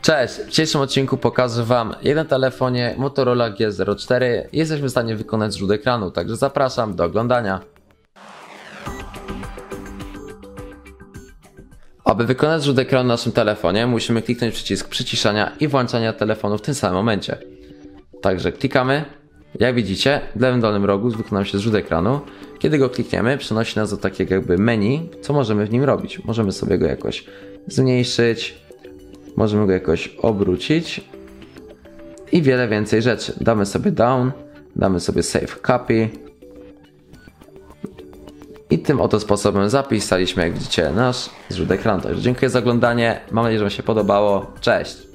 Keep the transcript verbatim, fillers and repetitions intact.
Cześć, w dzisiejszym odcinku pokażę Wam jeden telefonie Motorola G zero cztery. Jesteśmy w stanie wykonać zrzut ekranu, także zapraszam do oglądania. Aby wykonać zrzut ekranu na naszym telefonie, musimy kliknąć przycisk przyciszania i włączania telefonu w tym samym momencie. Także klikamy. Jak widzicie, w lewym dolnym rogu zwykle nam się zrzut ekranu. Kiedy go klikniemy, przenosi nas do takiego jakby menu, co możemy w nim robić. Możemy sobie go jakoś zmniejszyć, możemy go jakoś obrócić i wiele więcej rzeczy. Damy sobie down, damy sobie save copy i tym oto sposobem zapisaliśmy, jak widzicie, nasz zrzut ekranu. Także dziękuję za oglądanie, mam nadzieję, że Wam się podobało. Cześć!